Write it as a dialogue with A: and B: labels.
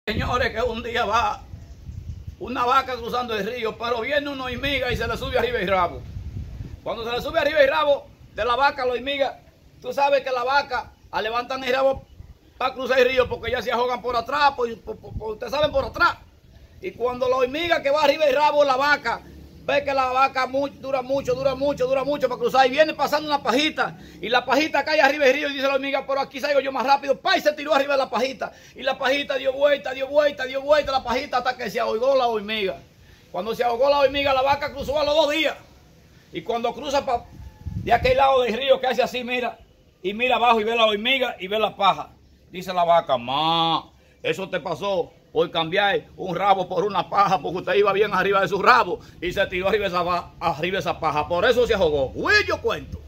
A: Señores, que un día va una vaca cruzando el río, pero viene una hormiga y se le sube arriba el rabo. Cuando se le sube arriba el rabo de la vaca, la hormiga, tú sabes que la vaca levantan el rabo para cruzar el río porque ya se ahogan por atrás, ustedes saben, por atrás. Y cuando la hormiga que va arriba el rabo de la vaca, ve que la vaca dura mucho para cruzar y viene pasando una pajita y la pajita cae arriba del río y dice la hormiga, pero aquí salgo yo más rápido, ¡pay! Se tiró arriba de la pajita y la pajita dio vuelta la pajita hasta que se ahogó la hormiga. Cuando se ahogó la hormiga, la vaca cruzó a los 2 días y cuando cruza de aquel lado del río que hace así, mira, y mira abajo y ve la hormiga y ve la paja. Dice la vaca, ma, eso te pasó por cambiar un rabo por una paja, porque usted iba bien arriba de su rabo y se tiró arriba esa paja, por eso se ahogó. Uy, yo cuento.